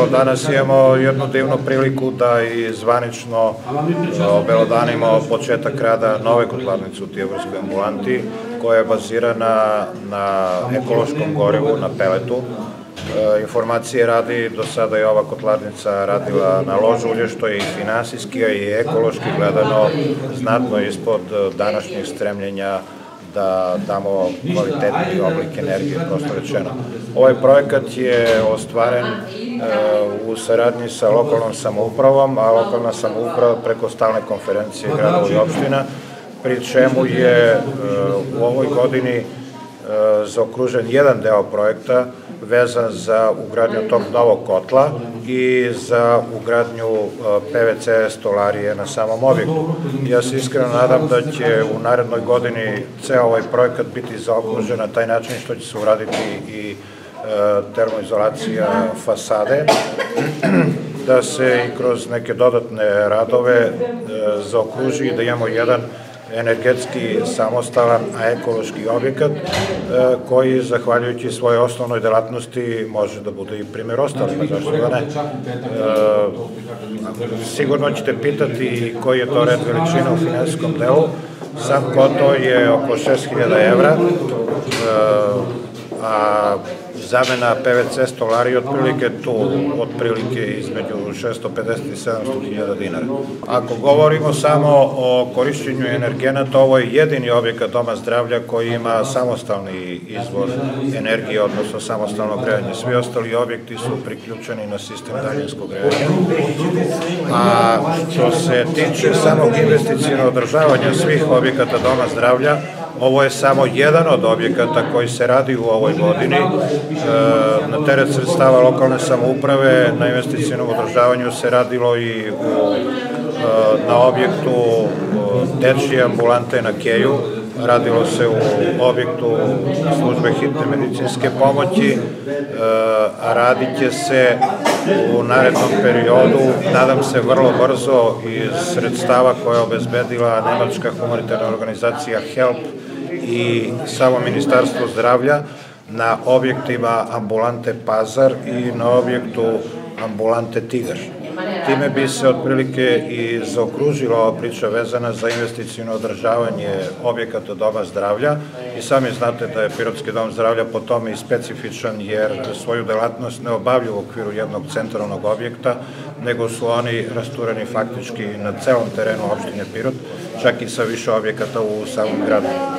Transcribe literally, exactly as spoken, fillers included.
danas imamo jednu divnu priliku da i zvanično obelodanimo početak rada nove kotlarnice u Tijeborskoj ambulanti, koja je bazirana na ekološkom gorivu, na peletu. Informacije radi, do sada je ova kotlarnica radila na lož ulje, što je i finansijski i ekološki gledano znatno ispod današnjih stremljenja da damo kvalitetni oblik energije, prosto rečeno. Ovaj projekat je ostvaren u saradnji sa lokalnom samoupravom, a lokalna samouprava preko stalne konferencije gradova i opština, pri čemu je u ovoj godini zaokružen jedan deo projekta vezan za ugradnju tog novog kotla i za ugradnju P V C stolarije na samom objektu. Ja se iskreno nadam da će u narednoj godini ceo ovaj projekat biti zaokružen na taj način što će se uraditi i termoizolacija fasade, da se i kroz neke dodatne radove zaokruži i da imamo jedan energetski samostalan, a ekološki objekat koji, zahvaljujući svojoj osnovnoj delatnosti, može da bude i primjer ostalima, zašto da ne. Sigurno ćete pitati koji je to red veličina u finansijskom delu. Sam kotao je oko šest hiljada evra, a zamena P V C stolarije otprilike tu, otprilike između šesto pedeset i sedamsto hiljada dinara. Ako govorimo samo o korišćenju energenata, ovo je jedini objekat doma zdravlja koji ima samostalni izvor energije, odnosno samostalno grejanje. Svi ostali objekti su priključeni na sistem daljinskog grejanja. A što se tiče samog investicionog održavanja svih objekata doma zdravlja, ovo je samo jedan od objekata koji se radi u ovoj godini. Na teret sredstava lokalne samouprave na investicionom održavanju se radilo i na objektu dečije ambulante na Keju, radilo se u objektu službe hitne medicinske pomoći, a radit će se u narednom periodu, nadam se vrlo brzo, iz sredstava koje je obezbedila nemačka humanitarna organizacija HELP i samo Ministarstvo zdravlja, na objektima ambulante Pazar i na objektu ambulante Tigar. Time bi se otprilike i zaokružila ova priča vezana za investiciono održavanje objekata doma zdravlja i sami znate da je Pirotski dom zdravlja po tome i specifičan, jer svoju delatnost ne obavlja u okviru jednog centralnog objekta, nego su oni rastureni faktički na celom terenu opštine Pirot, čak i sa više objekata u samom gradu.